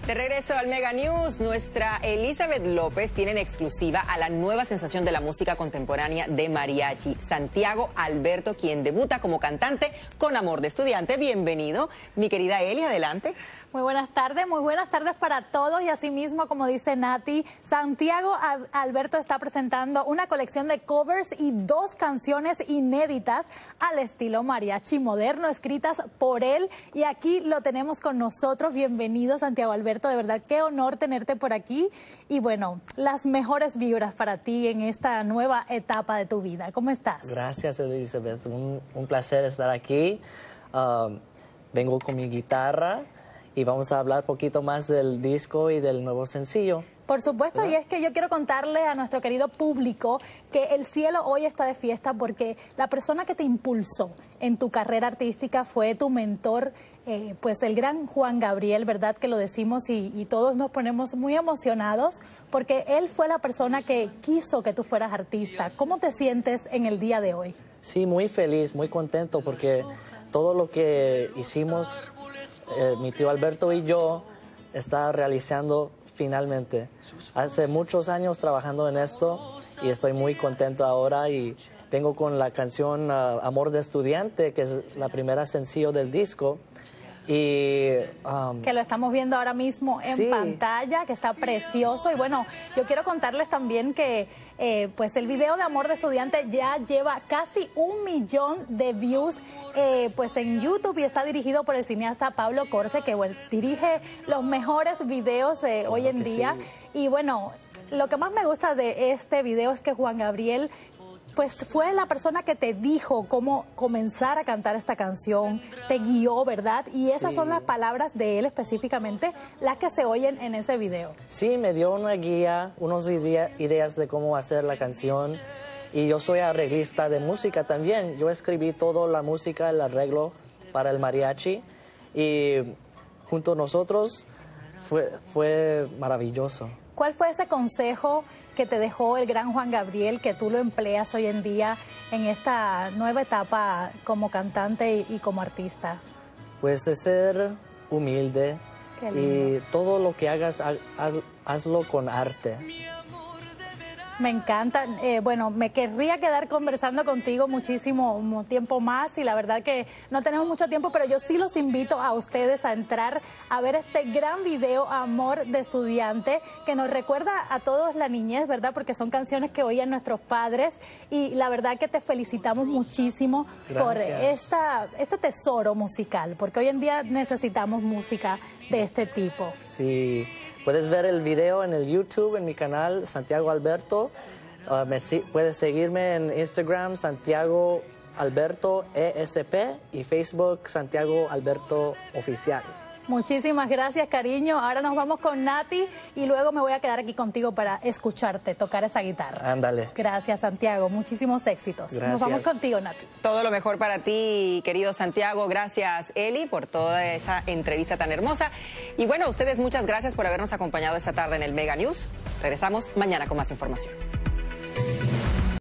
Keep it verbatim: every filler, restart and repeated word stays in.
De regreso al Mega News, nuestra Elizabeth López tiene en exclusiva a la nueva sensación de la música contemporánea de mariachi, Santiago Alberto, quien debuta como cantante con Amor de Estudiante. Bienvenido, mi querida Eli, adelante. Muy buenas tardes, muy buenas tardes para todos y asimismo, como dice Nati, Santiago Alberto está presentando una colección de covers y dos canciones inéditas al estilo mariachi moderno, escritas por él, y aquí lo tenemos con nosotros. Bienvenido, Santiago Alberto, de verdad qué honor tenerte por aquí y bueno, las mejores vibras para ti en esta nueva etapa de tu vida. ¿Cómo estás? Gracias, Elizabeth, un, un placer estar aquí. Um, vengo con mi guitarra y vamos a hablar un poquito más del disco y del nuevo sencillo. Por supuesto, ¿verdad? Y es que yo quiero contarle a nuestro querido público que el cielo hoy está de fiesta porque la persona que te impulsó en tu carrera artística fue tu mentor, eh, pues el gran Juan Gabriel, ¿verdad? Que lo decimos y, y todos nos ponemos muy emocionados porque él fue la persona que quiso que tú fueras artista. ¿Cómo te sientes en el día de hoy? Sí, muy feliz, muy contento porque todo lo que hicimos, Eh, mi tío Alberto y yo, está realizando finalmente. Hace muchos años trabajando en esto y estoy muy contento ahora y vengo con la canción uh, Amor de Estudiante, que es la primera sencillo del disco. Y, um, que lo estamos viendo ahora mismo en sí. pantalla, que está precioso. Y bueno, yo quiero contarles también que eh, pues el video de Amor de Estudiante ya lleva casi un millón de views eh, pues en YouTube y está dirigido por el cineasta Pablo Corce, que bueno, dirige los mejores videos eh, claro hoy en día. Sí. Y bueno, lo que más me gusta de este video es que Juan Gabriel pues fue la persona que te dijo cómo comenzar a cantar esta canción, te guió, ¿verdad? Y esas sí. son las palabras de él específicamente, las que se oyen en ese video. Sí, me dio una guía, unas idea, ideas de cómo hacer la canción. Y yo soy arreglista de música también. Yo escribí toda la música, el arreglo para el mariachi. Y junto a nosotros fue, fue maravilloso. ¿Cuál fue ese consejo que te dejó el gran Juan Gabriel, que tú lo empleas hoy en día en esta nueva etapa como cantante y, y como artista? Pues es ser humilde y todo lo que hagas, haz, hazlo con arte. Me encanta. Eh, bueno, me querría quedar conversando contigo muchísimo tiempo más y la verdad que no tenemos mucho tiempo, pero yo sí los invito a ustedes a entrar a ver este gran video Amor de Estudiante, que nos recuerda a todos la niñez, ¿verdad? Porque son canciones que oían nuestros padres y la verdad que te felicitamos muchísimo. Gracias. Por esta, este tesoro musical, porque hoy en día necesitamos música de este tipo. Sí. Puedes ver el video en el YouTube, en mi canal, Santiago Alberto. Uh, me, puedes seguirme en Instagram, Santiago Alberto E S P, y Facebook, Santiago Alberto Oficial. Muchísimas gracias, cariño. Ahora nos vamos con Nati y luego me voy a quedar aquí contigo para escucharte tocar esa guitarra. Ándale. Gracias, Santiago. Muchísimos éxitos. Gracias. Nos vamos contigo, Nati. Todo lo mejor para ti, querido Santiago. Gracias, Eli, por toda esa entrevista tan hermosa. Y bueno, a ustedes muchas gracias por habernos acompañado esta tarde en el Mega News. Regresamos mañana con más información.